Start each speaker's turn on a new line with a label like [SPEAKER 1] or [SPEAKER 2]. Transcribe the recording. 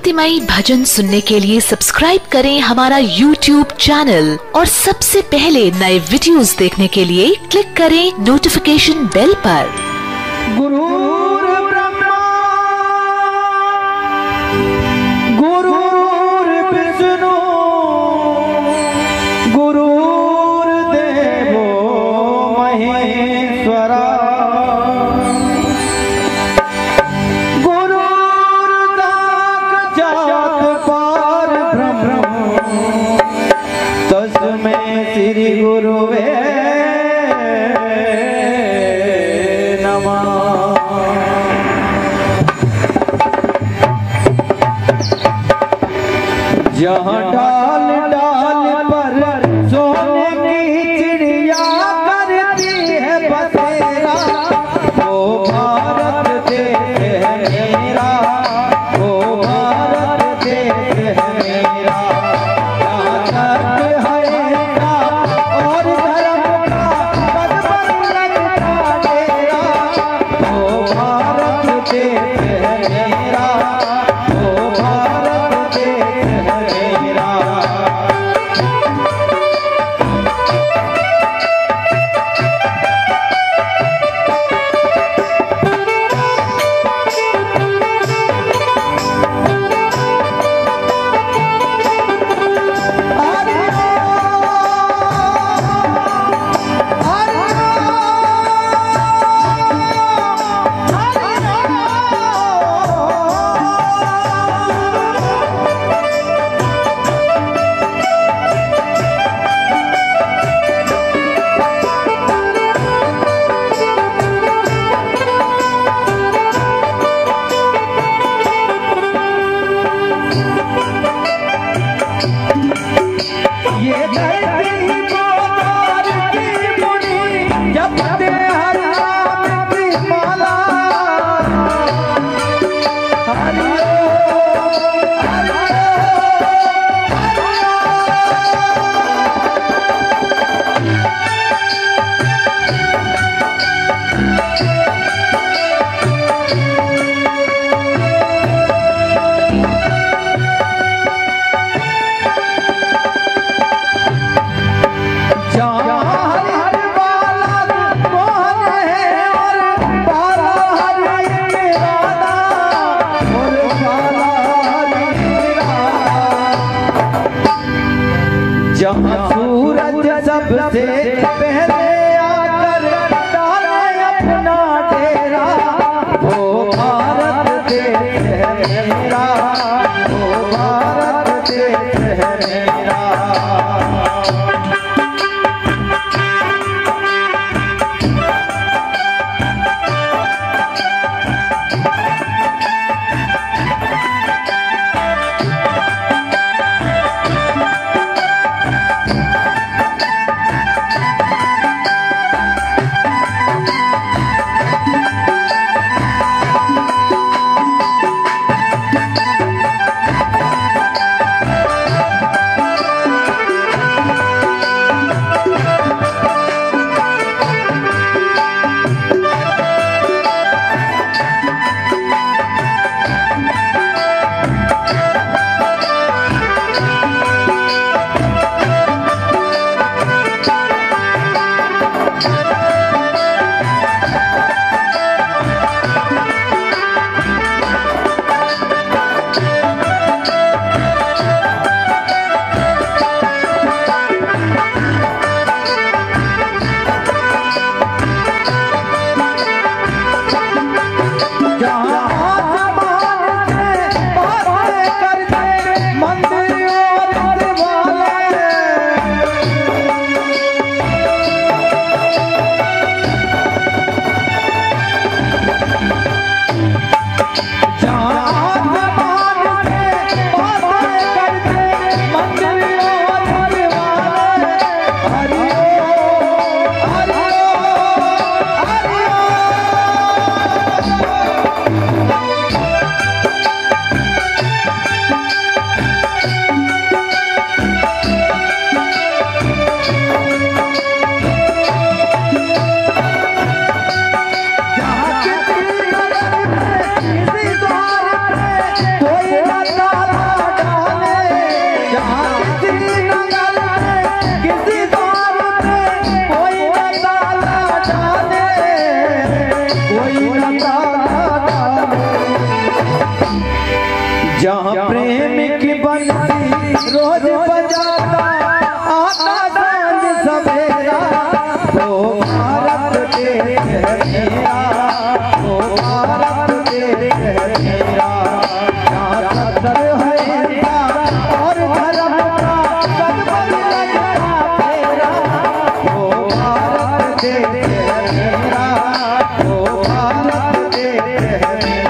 [SPEAKER 1] भक्तिमयी भजन सुनने के लिए सब्सक्राइब करें हमारा YouTube चैनल और सबसे पहले नए वीडियोस देखने के लिए क्लिक करें नोटिफिकेशन बेल पर।
[SPEAKER 2] गुरुर् ब्रह्मा गुरुर्विष्णु गुरुर्देवो महेश्वरा श्री गुरुवे नमः। जहाँ डाल डाल पर सोने की चिड़िया करती है बसेरा, वो भारत देश है मेरा, वो भारत देश है मेरा। जहाँ सूरज सबसे पहले आकर डाले अपना डेरा, वो भारत देश है मेरा, वो भारत देश है मेरा। जहाँ प्रेम की बंसी रोज बजाता आता सांझ सवेरा, वो भारत देश है मेरा, वो भारत देश है मेरा। जहाँ सत्य है और धर्म का सद्बल लगता तेरा, वो भारत देश है मेरा, वो भारत देश है मेरा।